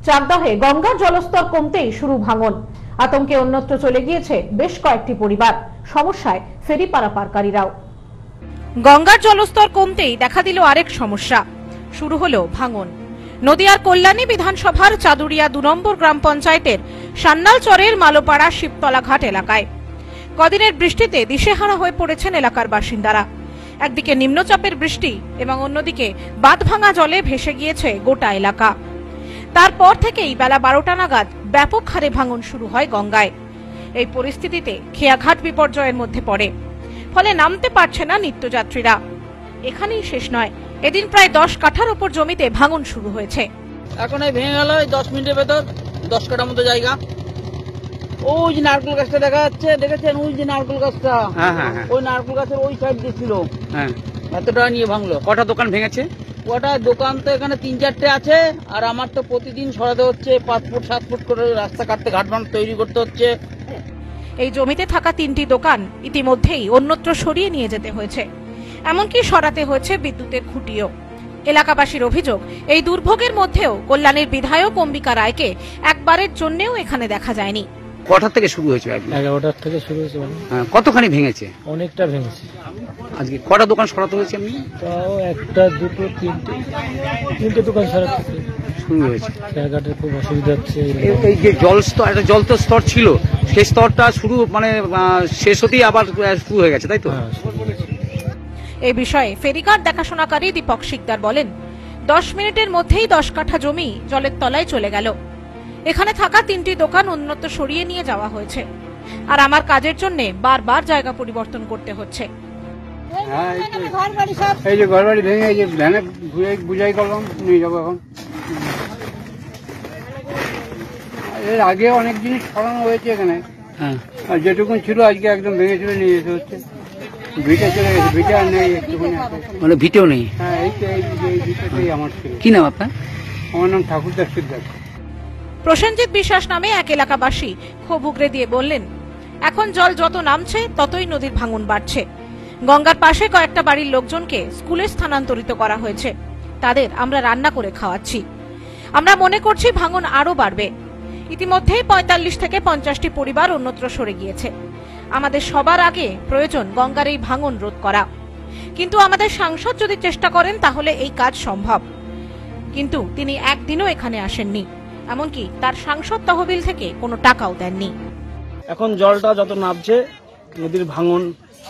চাকদাহে গঙ্গার জলস্তর কমতেই শুরু ভাঙন। আতঙ্কে অন্যত্র চলে গিয়েছে বেশ কয়েকটি পরিবার, সমস্যায় ফেরি পারাপারকারীরাও। গঙ্গার জলস্তর কমতেই দেখা দিল আরেক সমস্যা, শুরু হলো ভাঙন। নদিয়ার কল্যাণী বিধানসভার চাদুরিয়া ২ নম্বর গ্রাম পঞ্চায়েতের সান্নালচরের মালোপাড়া শিবতলা ঘাট এলাকায় কদিনের বৃষ্টিতে দিশেহারা হয়ে পড়েছেন এলাকার বাসিন্দারা। একদিকে নিম্নচাপের বৃষ্টি এবং অন্যদিকে বাঁধ ভাঙা জলে ভেসে গিয়েছে গোটা এলাকা। তারপর থেকেই বেলা ১২টা নাগাদ ব্যাপক হারে ভাঙন শুরু হয় গঙ্গায়। এই পরিস্থিতিতে খেয়াঘাট বিপর্যয়ের মধ্যে পড়ে, ফলে নামতে পারছে না নিত্যযাত্রীরা। এখানেই শেষ নয়, এদিন প্রায় ১০ কাঠার উপর জমিতে ভাঙন শুরু হয়েছে। এখন এই ভেঙে গেল 10 মিনিটের ভেতর 10 কাঠার মতো জায়গা। ওই যে নারকেল গাছটা দেখা যাচ্ছে, দেখেছেন ওই যে নারকেল গাছটা, ওই নারকেল গাছের ওই সাইড দিয়ে ছিল, এতটা নিয়ে ভাঙলো। কটা দোকান ভেঙেছে? ওটা দোকান তো এখানে ৩-৪টে আছে, আর আমার তো প্রতিদিন সরাতে হচ্ছে ৫ ফুট ৭ ফুট করে রাস্তা কাটতে, ঘাট বাঁধ তৈরি করতে হচ্ছে। এই জমিতে থাকা ৩টি দোকান ইতিমধ্যেই অন্যত্র সরিয়ে নিয়ে যেতে হয়েছে, এমনকি সরাতে হয়েছে বিদ্যুতের খুঁটিও। এলাকাবাসীর অভিযোগ, এই দুর্ভোগের মধ্যেও কল্যাণীর বিধায়ক অম্বিকা রায়কে একবারের জন্যও এখানে দেখা যায়নি। কটার থেকে শুরু হয়েছে? 11টার থেকে শুরু হয়েছে। কতখানি ভেঙেছে? অনেকটা ভেঙেছে। আজকে কটা দোকান সরাতে হয়েছে? আমি তাও 1টা 2টো 3টে দোকান সরাতে শুরু হয়েছে। খেয়াঘাটের খুব অসুবিধা হচ্ছে। এই যে একটা জল তো স্তর ছিল, সেই স্তরটা শুরু মানে শেষ হতেই আবার শুরু হয়ে গেছে, তাই তো? এই বিষয়ে ফেরিঘাট দেখাশোনাকারী দীপক শিকদার বলেন, 10 মিনিটের মধ্যেই 10 কাঠা জমি জলের তলায় চলে গেল। এখানে থাকা 3টি দোকান অন্যত্র সরিয়ে নিয়ে যাওয়া হয়েছে, আর আমার কাজের জন্য বারবার জায়গা পরিবর্তন করতে হচ্ছে। এই যে ঘর বাড়ি ভেঙে, এই যে ভ্যানে বুঝাই করলাম, নিয়ে যাবো এখন। এর আগে অনেক জিনিস সরানো হয়েছে এখানে, আর যেটুকুন ছিল আজকে একদম ভেঙে চলে নিয়ে যেতে হচ্ছে। ভিটে চলে গেছে, ভিটে আর নেই, একটুখানি মানে ভিটেও নেই। হ্যাঁ, এই ভিটেটাই আমার ছিল। কি নাম আপনার? আমার নাম ঠাকুরদাস শিকদার। প্রসেনজিৎ বিশ্বাস নামে এক এলাকাবাসী ক্ষোভ উগরে দিয়ে বললেন, এখন জল যত নামছে ততই নদীর ভাঙন বাড়ছে। গঙ্গার পাশে কয়েকটা বাড়ির লোকজনকে স্কুলে স্থানান্তরিত করা হয়েছে, তাদের আমরা রান্না করে খাওয়াচ্ছি। আমরা মনে করছি ভাঙন আরো বাড়বে। ইতিমধ্যেই ৪৫ থেকে ৫০টি পরিবার অন্যত্র সরে গিয়েছে। আমাদের সবার আগে প্রয়োজন গঙ্গার এই ভাঙন রোধ করা, কিন্তু আমাদের সাংসদ যদি চেষ্টা করেন তাহলে এই কাজ সম্ভব। কিন্তু তিনি একদিনও এখানে আসেননি, এমনকি তার সাংসদ তহবিল থেকে কোনো টাকাও দেননি। এখন জলটা যত নামছে, নদীর ভাঙন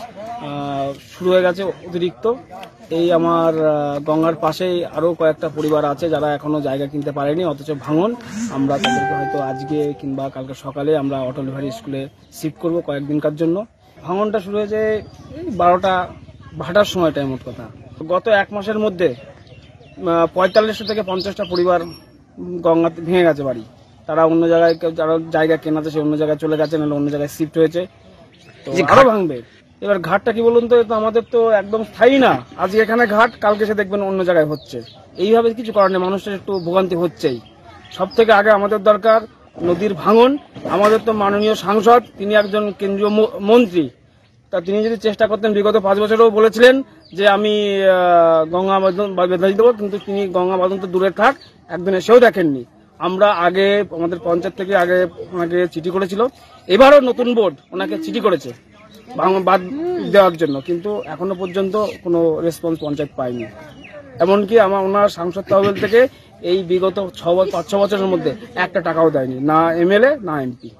শুরু হয়ে গেছে অতিরিক্ত। এই আমার গঙ্গার পাশেই আরো কয়েকটা পরিবার আছে যারা এখনো জায়গা কিনতে পারেনি, অথচ ভাঙন। আমরা তাদেরকে হয়তো আজকে কিংবা কালকে সকালে আমরা অটল বিহারী স্কুলে শিফট করবো কয়েকদিনকার জন্য। ভাঙনটা শুরু হয়েছে 12টা ভাটার সময়টাই, মোট কথা। গত 1 মাসের মধ্যে 45 থেকে 50টা পরিবার গঙ্গাতে ভেঙে গেছে বাড়ি। তারা অন্য জায়গায়, যারা জায়গা কেনাতে সে অন্য জায়গায় চলে গেছে, নাহলে অন্য জায়গায় শিফট হয়েছে। তো আরো ভাঙবে। এবার ঘাটটা কি বলুন তো, আমাদের তো একদম স্থায়ী না। আজকে এখানে ঘাট, কালকে সে দেখবেন অন্য জায়গায় হচ্ছে। এইভাবে কিছু করার নেই, মানুষের একটু ভোগান্তি হচ্ছেই। সব থেকে আগে আমাদের দরকার নদীর ভাঙন। আমাদের তো মাননীয় সাংসদ, তিনি একজন কেন্দ্রীয় মন্ত্রী, তা তিনি যদি চেষ্টা করতেন, বিগত 5 বছরেও বলেছিলেন যে আমি গঙ্গা বেঁধে দেবো, কিন্তু তিনি গঙ্গা বাঁধন তো দূরে থাক, একদিন এসেও দেখেননি। আমরা আগে আমাদের পঞ্চায়েত থেকে আগে ওনাকে চিঠি করেছিল, এবারও নতুন বোর্ড ওনাকে চিঠি করেছে বাদ দেওয়ার জন্য, কিন্তু এখনো পর্যন্ত কোনো রেসপন্স পঞ্চায়েত পায়নি। এমনকি ওনার সাংসদ তহবিল থেকে এই বিগত 5-6 বছরের মধ্যে একটা টাকাও দেয়নি, না এমএলএ না MP.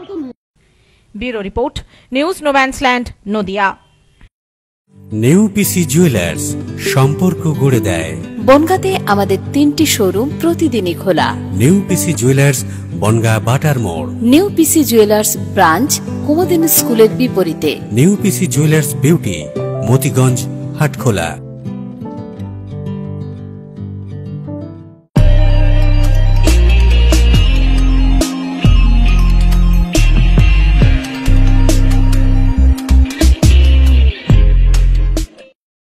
Bureau report, news no man's land, Nadia. New PC jewellers, সম্পর্ক গড়ে দেয়। বনগাঁতে আমাদের 3টি শোরুম প্রতিদিনই খোলা। নিউ পিসি জুয়েলার্স, বনগাঁ বাটার মোড়। New PC jewellers branch, Kumudini স্কুলের বিপরীতে। New PC jewellers beauty, Matiganj, Hatkhola.